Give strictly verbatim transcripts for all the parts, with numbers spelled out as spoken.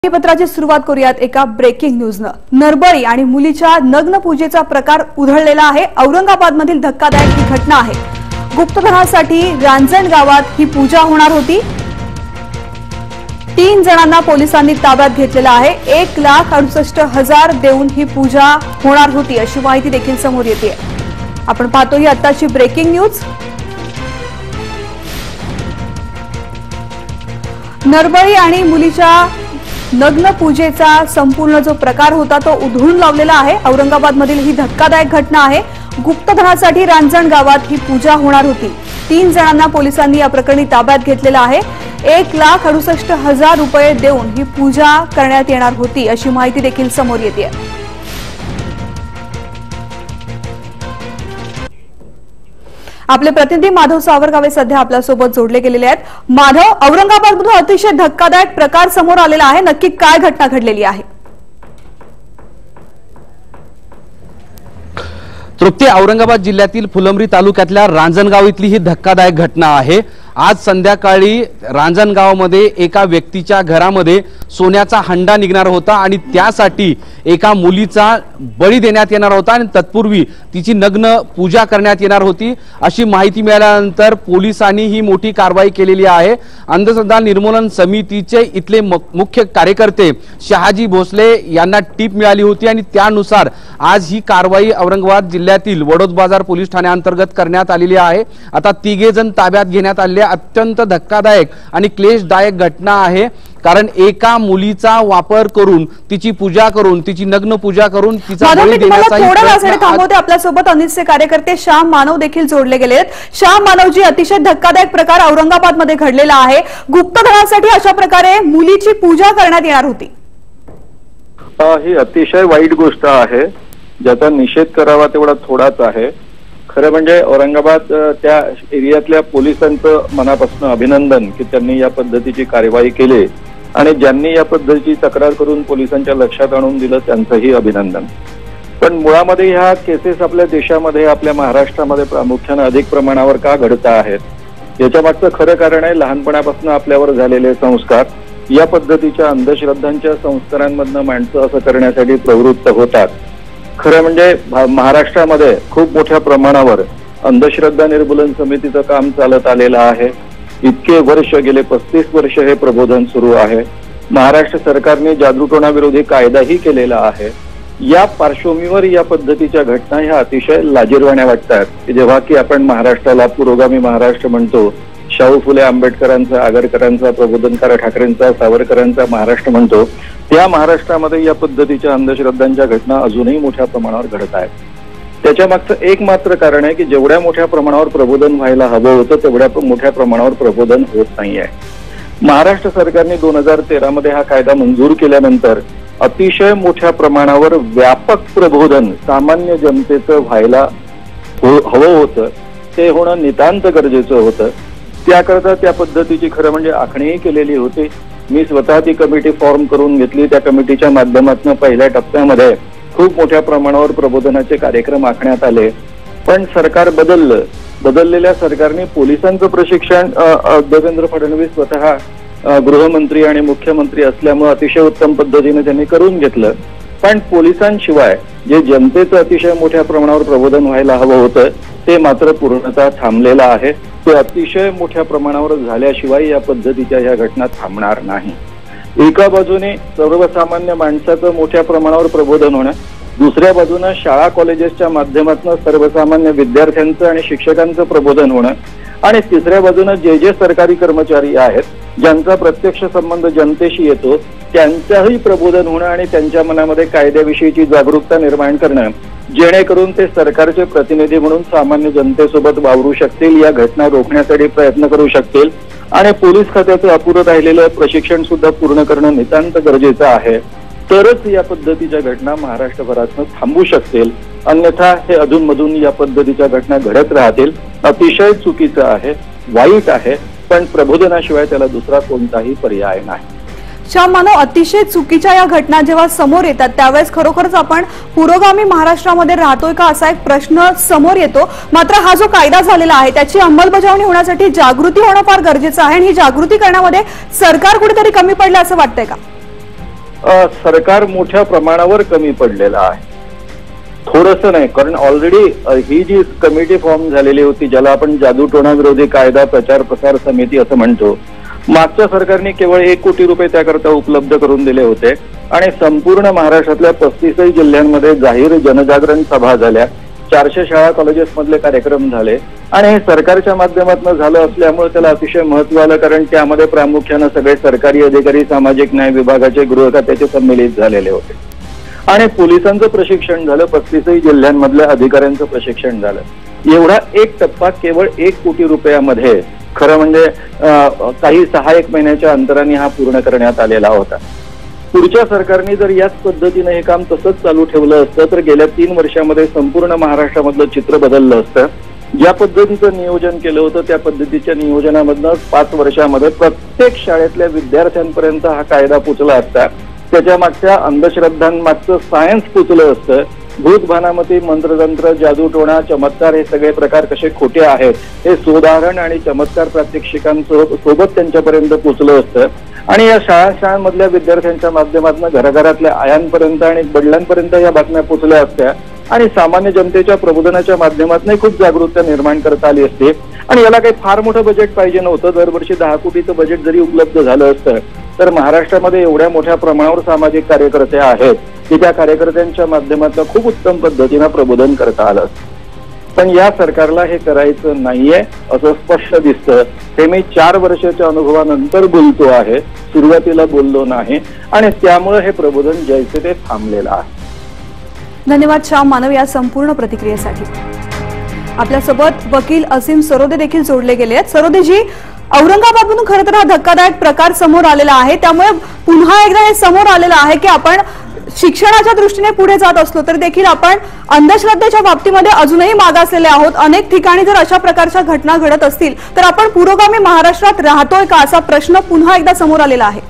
पत्राची सुरुवात करूयात एका ब्रेकिंग न्यूजनं। नरबळी आणि मुलीच्या नग्न पूजेचा प्रकार उधळलेला आहे। औरंगाबादमधील धक्कादायक ही घटना आहे। गुप्तधनासाठी रांजण गावात ही पूजा होणार होती। तीन जणांना पोलिसांनी ताब्यात घेतलेलं आहे। एक लाख अडुसष्ट हजार देऊन ही पूजा होणार होती अशी माहिती देखील समोर येते। आपण पाहतो ही आताची ब्रेकिंग न्यूज। नरबळी आणि मुलीच्या नग्न पूजेचा संपूर्ण जो प्रकार होता तो उधळून लावलेला आहे। औरंगाबादमधील ही धक्कादायक घटना आहे। गुप्तधनासाठी रांजण गावात ही पूजा होणार होती। तीन जणांना पोलिसांनी या प्रकरणी ताब्यात घेतलेलं आहे। एक लाख अडुसष्ट हजार रुपये देऊन ही पूजा करण्यात येणार होती अशी माहिती देखील समोर येते। आपले प्रतिनिधी माधव सावरगावे सध्या आपल्यासोबत जोडले गेलेले आहेत। माधव, औरंगाबादमधून अतिशय धक्कादायक प्रकार समोर आलेला आहे, नक्की काय घटना घडलेली आहे? तृप्ती, औरंगाबाद जिल्ह्यातील फुलंब्री तालुक्यातल्या रांजणगाव इथली ही धक्कादायक घटना आहे। आज संध्याकाळी रांजणगावमध्ये एका व्यक्तीच्या घरामध्ये सोन्याचा हंडा निघणार होता आणि त्यासाठी एका मुलीचा बळी देण्यात येणार होता आणि तत्पूर्वी तिची नग्न पूजा करण्यात येणार होती अशी माहिती मिळाल्यानंतर पोलिसांनी ही मोठी कारवाई केलेली आहे। अंधश्रद्धा निर्मूलन समितीचे इथले मुख्य कार्यकर्ते शहाजी भोसले यांना टीप मिळाली होती आणि त्यानुसार आज ही कारवाई औरंगाबाद जिल्ह्यातील वडोद बाजार पोलीस ठाण्याअंतर्गत करण्यात आलेली आहे। आता तिघे जण ताब्यात घेण्यात आले। अत्यंत धक्कादायक आणि क्लेशदायक घटना आहे, कारण एका मुलीचा वापर करून तिची पूजा करून तिची नग्न पूजा करून तिचा बळी देण्याचा थांबवते। आपल्यासोबत अनिसचे कार्यकर्ते श्याम मानव देखील जोडले गेले आहेत। श्याम मानवजी, अतिशय धक्कादायक प्रकार औरंगाबादमध्ये घडलेला आहे। गुप्तधनासाठी अशा प्रकारे मुलीची पूजा करण्यात येणार होती। ही अतिशय वाईट गोष्ट आहे, ज्याचा निषेध करावा तेवढा थोडाच आहे। खरं म्हणजे औरंगाबाद त्या एरियातल्या पोलिसांचं मनापासून अभिनंदन की त्यांनी या पद्धतीची कारवाई केली आणि ज्यांनी या पद्धतीची तक्रार करून पोलिसांच्या लक्षात आणून दिलं त्यांचंही अभिनंदन। पण मुळामध्ये ह्या केसेस आपल्या देशामध्ये आपल्या महाराष्ट्रामध्ये प्रामुख्याने अधिक प्रमाणावर का घडत आहेत याच्या मागचं खरं कारण आहे लहानपणापासून आपल्यावर झालेले संस्कार। या पद्धतीच्या अंधश्रद्धांच्या संस्कारांमधनं माणसं असं करण्यासाठी प्रवृत्त होतात। खरं म्हणजे महाराष्ट्रामध्ये खूप मोठ्या प्रमाणावर अंधश्रद्धा निर्मूलन समितीचं काम चालत आलेलं आहे। इतके वर्ष गेले पस्तीस वर्ष हे प्रबोधन सुरू आहे। महाराष्ट्र सरकारने जादूटोणाविरोधी कायदाही केलेला आहे। या पार्श्वभूमीवर या पद्धतीच्या घटना ह्या अतिशय लाजिरवाण्या वाटतात की जेव्हा की आपण महाराष्ट्राला पुरोगामी महाराष्ट्र म्हणतो, शाहू फुले आंबेडकरांचा, आगरकरांचा, प्रबोधनकार ठाकरेंचा, सावरकरांचा महाराष्ट्र म्हणतो, त्या महाराष्ट्रामध्ये या पद्धतीच्या अंधश्रद्धांच्या घटना अजूनही मोठ्या प्रमाणावर घडत आहेत। त्याच्या मागचं एक मात्र कारण आहे की जेवढ्या मोठ्या प्रमाणावर प्रबोधन व्हायला हवं होतं तेवढ्या मोठ्या प्रमाणावर प्रबोधन होत नाहीये। महाराष्ट्र सरकारने दोन हजार तेरा मध्ये हा कायदा मंजूर केल्यानंतर अतिशय मोठ्या प्रमाणावर व्यापक प्रबोधन सामान्य जनतेचं व्हायला हवं होतं, ते होणं नितांत गरजेचं होतं। त्याकरता त्या पद्धतीची खरं म्हणजे आखणीही केलेली होती। मी स्वतः ती कमिटी फॉर्म करून घेतली। त्या कमिटीच्या माध्यमातून पहिल्या टप्प्यामध्ये खूप मोठ्या प्रमाणावर प्रबोधनाचे कार्यक्रम आखण्यात आले। पण सरकार बदललं। बदललेल्या सरकारने पोलिसांचं प्रशिक्षण देवेंद्र फडणवीस स्वतः गृहमंत्री आणि मुख्यमंत्री असल्यामुळे अतिशय उत्तम पद्धतीने त्यांनी करून घेतलं। पण पोलिसांशिवाय जे जनतेचं अतिशय मोठ्या प्रमाणावर प्रबोधन व्हायला हवं होतं ते मात्र पूर्णतः थांबलेलं आहे। ते अतिशय मोठ्या प्रमाणावर झाल्याशिवाय या पद्धतीच्या ह्या घटना थांबणार नाही। एका बाजूने सर्वसामान्य माणसाचं मोठ्या प्रमाणावर प्रबोधन होणं, दुसऱ्या बाजूने शाळा कॉलेजेसच्या माध्यमातून सर्वसामान्य विद्यार्थ्यांचं आणि शिक्षकांचं प्रबोधन होणं आणि तिसऱ्या बाजूने जे जे सरकारी कर्मचारी आहेत ज्यांचा प्रत्यक्ष संबंध जनतेशी येतो त्यांचंही प्रबोधन होणं आणि त्यांच्या मनामध्ये कायद्याविषयीची जागरूकता निर्माण करणं, जेणेकरून ते सरकारचे प्रतिनिधी म्हणून सामान्य जनतेसोबत वावरू शकतील, या घटना रोखण्यासाठी प्रयत्न करू शकतील आणि पोलीस खात्याचं अपुरं राहिलेलं प्रशिक्षण सुद्धा पूर्ण करणं नितांत गरजेचं आहे। तरच या पद्धतीच्या घटना महाराष्ट्रभरातून थांबू शकतील, अन्यथा हे अधूनमधून या पद्धतीच्या घटना घडत राहतील। अतिशय चुकीचं आहे, वाईट आहे, पण प्रबोधनाशिवाय त्याला दुसरा कोणताही पर्याय नाही। श्याम मानव, अतिशय चुकीच्या या घटना जेव्हा समोर येतात त्यावेळेस खरोखरच आपण पुरोगामी महाराष्ट्रामध्ये राहतोय का असा एक प्रश्न समोर येतो। मात्र हा जो कायदा झालेला आहे त्याची अंमलबजावणी होण्यासाठी जागृती होणं फार गरजेचं आहे आणि ही जागृती करण्यामध्ये सरकार कुठेतरी कमी पडलं असं वाटतंय का? अ, सरकार मोठ्या प्रमाणावर कमी पडलेलं आहे. थोडंसं नाही, कारण ऑलरेडी ही जी कमिटी फॉर्म झालेली होती, ज्याला आपण जादूटोणा विरोधी कायदा प्रचार प्रसार समिती असं म्हणतो, मागच्या सरकारने केवळ एक कोटी रुपये त्याकरता उपलब्ध करून दिले होते आणि संपूर्ण महाराष्ट्रातल्या पस्तीसही जिल्ह्यांमध्ये जाहीर जनजागरण सभा झाल्या, चारशे शाळा कॉलेजेस मधले कार्यक्रम झाले आणि हे सरकारच्या माध्यमातून झालं असल्यामुळे त्याला अतिशय महत्व आलं, कारण त्यामध्ये प्रामुख्यानं सगळे सरकारी अधिकारी, सामाजिक न्याय विभागाचे, गृह खात्याचे सम्मिलित झालेले होते आणि पोलिसांचं प्रशिक्षण झालं, पस्तीसही जिल्ह्यांमधल्या अधिकाऱ्यांचं प्रशिक्षण झालं. एवढा एक टप्पा केवळ एक कोटी रुपयामध्ये खरं म्हणजे काही सहा एक महिन्याच्या अंतराने हा पूर्ण करण्यात आलेला होता. पुढच्या सरकारने जर याच पद्धतीने हे काम तसंच चालू ठेवलं असतं तर गेल्या तीन वर्षामध्ये संपूर्ण महाराष्ट्रामधलं चित्र बदललं असतं. ज्या पद्धतीचं नियोजन केलं होतं त्या पद्धतीच्या नियोजनामधनं पाच वर्षामध्ये प्रत्येक शाळेतल्या विद्यार्थ्यांपर्यंत हा कायदा पोचला असता. त्याच्या मागच्या अंधश्रद्धांमागचं सायन्स पोचलं असतं. भूत भानामती, मंत्रतंत्र, जादूटोणा, चमत्कार हे सगळे प्रकार कसे खोटे आहेत हे सोदाहरण आणि चमत्कार प्रात्यक्षिकांसोबत त्यांच्यापर्यंत पोचलं असतं आणि या शाळा शाळांमधल्या विद्यार्थ्यांच्या माध्यमातून घराघरातल्या आयांपर्यंत आणि वडिलांपर्यंत या बातम्या पोचल्या असत्या आणि सामान्य जनतेच्या प्रबोधनाच्या माध्यमातून खूप जागरूकता निर्माण करता आली असते. आणि याला काही फार मोठं बजेट पाहिजे नव्हतं. दरवर्षी दहा कोटीचं बजेट जरी उपलब्ध झालं असतं तर महाराष्ट्रामध्ये एवढ्या मोठ्या प्रमाणावर सामाजिक कार्यकर्ते आहेत की त्या कार्यकर्त्यांच्या माध्यमातून खूप उत्तम पद्धतीनं प्रबोधन करता आलं. पण या सरकारला हे करायचं नाहीये असं स्पष्ट दिसतं. हे मी चार वर्षाच्या अनुभवानंतर बोलतो आहे, सुरुवातीला बोललो नाही आणि त्यामुळे हे प्रबोधन जैसे ते थांबलेलं आहे. धन्यवाद श्याम मानव या संपूर्ण प्रतिक्रियेसाठी. आपल्यासोबत वकील असीम सरोदे देखील जोडले गेले आहेत. सरोदेजी, औरंगाबादमधून खरं तर हा धक्कादायक प्रकार समोर आलेला आहे, त्यामुळे पुन्हा एकदा हे समोर आलेलं आहे की आपण शिक्षणाच्या दृष्टीने पुढे जात असलो तर देखील आपण अंधश्रद्धेच्या बाबतीमध्ये अजूनही मागासलेले आहोत. अनेक ठिकाणी जर अशा प्रकारच्या घटना घडत असतील तर आपण पुरोगामी महाराष्ट्रात राहतोय का असा प्रश्न पुन्हा एकदा समोर आलेला आहे.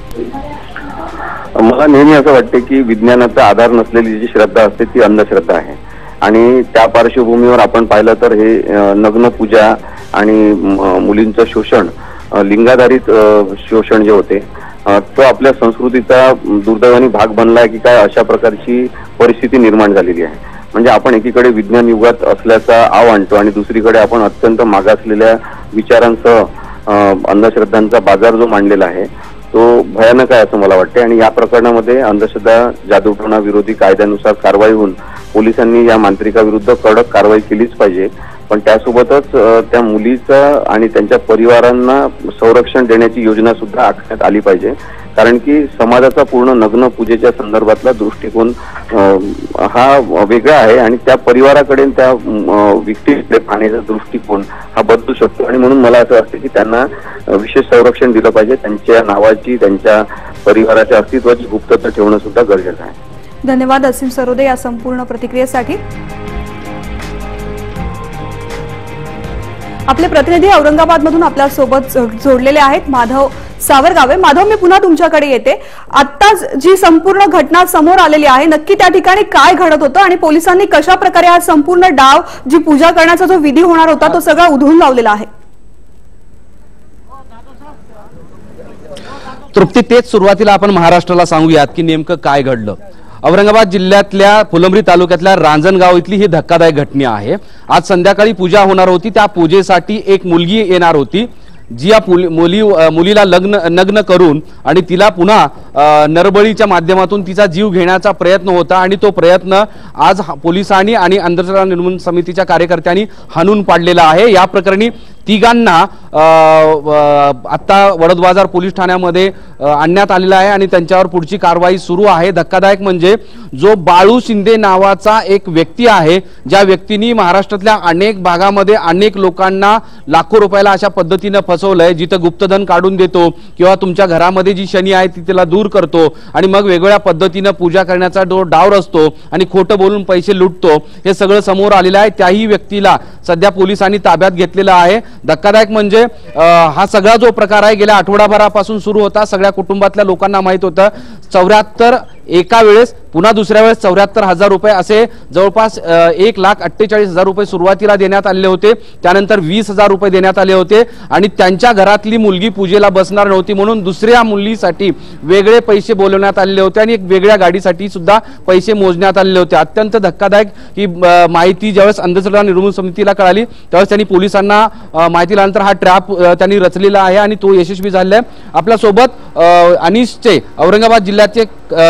मला नेहमी असं वाटते की विज्ञानाचा आधार नसलेली जी श्रद्धा असते ती अंधश्रद्धा आहे आणि त्या पार्श्वभूमीवर आपण पाहिलं तर हे नग्न पूजा आणि मुलींचं शोषण, लिंगाधारित शोषण जे होते तो आपल्या संस्कृतीचा दुर्दैवानी भाग बनलाय की काय, अशा प्रकारची परिस्थिती निर्माण झालेली आहे. म्हणजे आपण एकीकडे विज्ञान युगात असल्याचा आव आणतो आणि दुसरीकडे आपण अत्यंत मागासलेल्या विचारांसह अंधश्रद्धांचा बाजार जो मांडलेला आहे तो भयानक आहे असं मला वाटते. आणि या प्रकरणामध्ये अंधश्रद्धा जादूटोणा विरोधी कायद्यानुसार कारवाई होऊन पोलिसांनी या मांत्रिकाविरुद्ध कडक कारवाई केलीच पाहिजे. पण त्यासोबतच त्या मुलीचा आणि त्यांच्या परिवारांना संरक्षण देण्याची योजना सुद्धा आखण्यात आली पाहिजे, कारण की समाजाचा पूर्ण नग्न पूजेच्या संदर्भातला दृष्टिकोन हा वेगळा आहे आणि त्या परिवाराकडे त्या व्यक्तीकडे पाहण्याचा दृष्टिकोन हा बदलू शकतो. आणि म्हणून मला असं वाटतं की त्यांना विशेष संरक्षण दिलं पाहिजे. त्यांच्या नावाची, त्यांच्या परिवाराच्या अस्तित्वाची गुप्तता ठेवणं सुद्धा गरजेचं आहे. धन्यवाद असीम सरोदे या संपूर्ण प्रतिक्रियेसाठी. आपले प्रतिनिधी औरंगाबादमधून आपल्या सोबत जोडलेले आहेत माधव सावरगावे. माधव, मी पुन्हा तुमच्याकडे येते. आत्ताच जी संपूर्ण घटना समोर आलेली आहे, नक्की त्या ठिकाणी काय घडत होतं आणि पोलिसांनी कशा प्रकारे हा संपूर्ण डाव, जी पूजा करण्याचा जो विधी होणार होता तो सगळा उधळून लावलेला आहे? तृप्ती, तेच सुरुवातीला आपण महाराष्ट्राला सांगूयात की नेमकं काय घडलं. औरंगाबाद जिल्ह्यातल्या फुलंब्री तालुक्यातल्या रांजणगाव इथली ही धक्कादायक घटना आहे. आज संध्याकाळी पूजा होणार होती. त्या पूजेसाठी एक मुलगी येणार होती जी या मुली मुलीला लग्न नग्न करून आणि तिला पुन्हा नरबळीच्या माध्यमातून तिचा जीव घेण्याचा प्रयत्न होता आणि तो प्रयत्न आज पोलिसांनी आणि अंधश्रद्धा निर्मूलन समितीच्या कार्यकर्त्यांनी हाणून पाडलेला आहे. या प्रकरणी तिघांना आता वडद बाजार पोलीस ठाण्यामध्ये आणण्यात आलेला आहे आणि त्यांच्यावर पुढची कारवाई सुरू आहे. धक्कादायक म्हणजे जो बाळू शिंदे नावाचा एक व्यक्ती आहे, ज्या व्यक्तीने महाराष्ट्रातल्या अनेक भागामध्ये अनेक लोकांना लाखो रुपयाला अशा पद्धतीने फसवलंय, जिथं गुप्तधन काढून देतो किंवा तुमच्या घरामध्ये जी शनी आहे ती तिला दूर करतो आणि मग वेगवेगळ्या पद्धतीने पूजा करण्याचा जो डाव रचतो आणि खोटं बोलून पैसे लुटतो, हे सगळं समोर आलेलं आहे. त्याही व्यक्तीला सध्या पोलिसांनी ताब्यात घेतलेलं आहे. धक्कादायक म्हणजे हा सगळा जो प्रकार आहे गेल्या आठवडाभरापासून सुरू होता. सगळ्या कुटुंबातल्या लोकांना माहित होतं चौऱ्याहत्तर एका वेळेस पुन्हा दुसऱ्या वेळेस चौऱ्याहत्तर हजार रुपये असे जवळपास एक लाख अठ्ठेचाळीस हजार रुपये सुरुवातीला देण्यात आले होते, त्यानंतर वीस हजार रुपये देण्यात आले होते आणि त्यांच्या घरातली मुलगी पूजेला बसणार नव्हती म्हणून दुसऱ्या मुलीसाठी वेगळे पैसे बोलवण्यात आले होते आणि एक वेगळ्या गाडीसाठी सुद्धा पैसे मोजण्यात आले होते। अत्यंत धक्कादायक ही माहिती ज्यावेळेस अंधश्रद्धा निर्मूलन समितीला कळाली त्यावेळेस त्यांनी पोलिसांना माहिती दिल्यानंतर हा ट्रॅप त्यांनी रचलेला आहे आणि तो यशस्वी झालेला आहे। आपल्या सोबत अनिशचे औरंगाबाद जिल्ह्याचे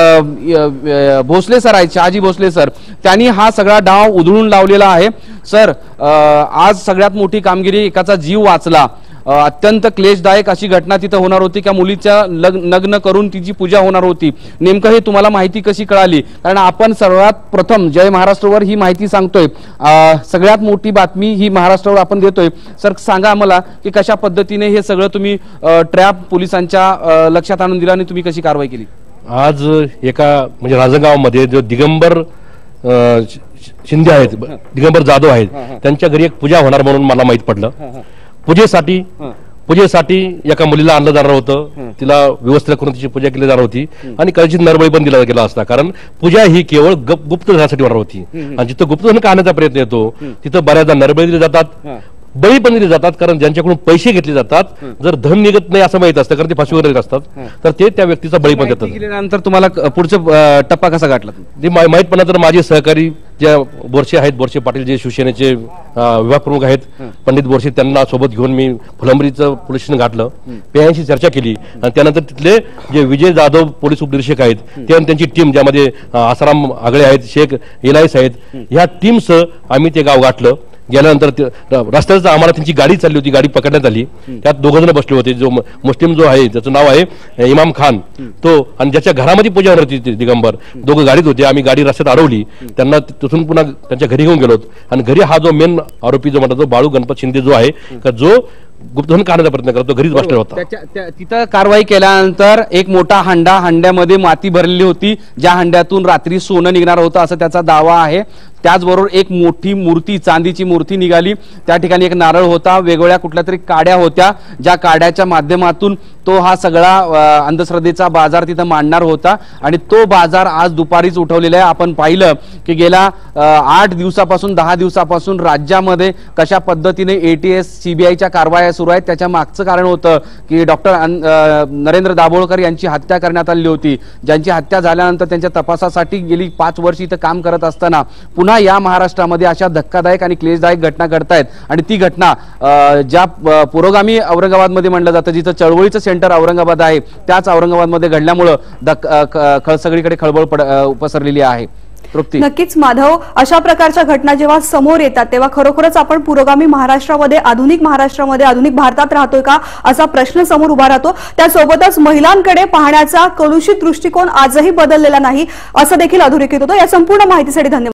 भोसले सर आहेत, शहाजी भोसले सर, त्यांनी हा सगळा डाव उधळून लावलेला आहे। सर, आज सगळ्यात मोठी कामगिरी, एकाचा जीव वाचला, अत्यंत क्लेशदायक अशी घटना तिथे होणार होती की मुलीच्या लग्न करून तिची पूजा होणार होती, नेमकं हे तुम्हाला माहिती कशी कळाली? कारण आपण सर्वात प्रथम जय महाराष्ट्रवर ही माहिती सांगतोय, सगळ्यात मोठी बातमी ही महाराष्ट्रावर आपण देतोय। सर सांगा आम्हाला की कशा पद्धतीने हे सगळं तुम्ही ट्रॅप पोलिसांच्या लक्षात आणून दिला आणि तुम्ही कशी कारवाई केली? आज एका म्हणजे रांजणगावमध्ये जो दिगंबर शिंदे आहेत, दिगंबर जाधव आहेत, त्यांच्या घरी एक पूजा होणार म्हणून मला माहित पडलं। पूजेसाठी पूजेसाठी एका मुलीला आणलं जाणार होतं, तिला व्यवस्थित करून तिची पूजा केली जाणार होती आणि कदाचित नरबळी पण दिला गेला असता, कारण पूजा ही केवळ गुप्त धनासाठी होणार होती आणि जिथं गुप्तधन काढण्याचा प्रयत्न येतो तिथं बऱ्याचदा नरबळी दिली जातात, बळी पण दिले जातात, कारण ज्यांच्याकडून पैसे घेतले जातात जर धन निघत नाही असं माहित असतं, कारण ते फाशी वगैरे असतात, तर ते त्या व्यक्तीचा बळी पण देतात। नंतर तुम्हाला पुढचा टप्पा कसा गाठला? ते माहित पडला तर माझे सहकारी ज्या बोरसे आहेत, बोरसे पाटील जे शिवसेनेचे विभाग प्रमुख आहेत, पंडित बोरसे, त्यांना सोबत घेऊन मी फुलंब्रीचं पोलीस स्टेशन गाठलं, त्यांची चर्चा केली आणि त्यानंतर तिथले जे विजय जाधव पोलीस उपनिरीक्षक आहेत ते आणि त्यांची टीम, ज्यामध्ये आसाराम आगळे आहेत, शेख इलाईस आहेत, ह्या टीमसह आम्ही ते गाव गाठलं। गेल्यानंतर रस्त्याच आम्हाला त्यांची गाडी चालली होती, गाडी पकडण्यात आली, त्यात दोघ जण बसले होते, जो मुस्लिम जो आहे त्याचं नाव आहे इमाम खान तो, आणि ज्याच्या घरामध्ये पूजा होणार होती दिगंबर, दोघं गाडीत होते। आम्ही गाडी रस्त्यात अडवली, त्यांना तिथून पुन्हा त्यांच्या घरी घेऊन गेलो आणि घरी हा जो मेन आरोपी जो म्हणतात बाळू गणपत शिंदे जो आहे का जो गुप्तधन काढण्याचा प्रयत्न करतो, घरीच बसलेला होता। तिथं कारवाई केल्यानंतर एक मोठा हंडा, हंड्यामध्ये माती भरलेली होती, ज्या हंड्यातून रात्री सोनं निघणार होतं असं त्याचा दावा आहे। त्याचबरोबर एक मोठी मूर्ती, चांदीची मूर्ती निघाली, त्या ठिकाणी एक नारळ होता, वेगवेगळ्या कुठल्या तरी काड्या होत्या, ज्या काड्याच्या माध्यमातून तो हा सगळा अंधश्रद्धेचा बाजार तिथं मांडणार होता आणि तो बाजार आज दुपारीच उठवलेला आहे। आपण पाहिलं की गेल्या आठ दिवसापासून दहा दिवसापासून राज्यामध्ये कशा पद्धतीने एटीएस सीबीआयच्या कारवाया सुरू आहेत, त्याच्या मागचं कारण होतं की डॉक्टर नरेंद्र दाभोळकर यांची हत्या करण्यात आली होती, ज्यांची हत्या झाल्यानंतर त्यांच्या तपासासाठी गेली पाच वर्ष इथं काम करत असताना पुन्हा या महाराष्ट्रामध्ये अशा धक्कादायक आणि क्लेशदायक घटना घडतायत आणि ती घटना ज्या पुरोगामी औरंगाबादमध्ये म्हणलं जातं, जिथं चळवळीचं सेंटर औरंगाबाद आहे, त्याच औरंगाबादमध्ये घडल्यामुळं सगळीकडे खळबळ पसरलेली आहे। नक्कीच माधव, अशा प्रकारच्या घटना जेव्हा समोर येतात तेव्हा खरोखरच आपण पुरोगामी महाराष्ट्रामध्ये, आधुनिक महाराष्ट्रामध्ये, आधुनिक भारतात राहतोय का असा प्रश्न समोर उभा राहतो। त्यासोबतच महिलांकडे पाहण्याचा कलुषित दृष्टिकोन आजही बदललेला नाही असं देखील अधोरेखित होतं। या संपूर्ण माहितीसाठी धन्यवाद।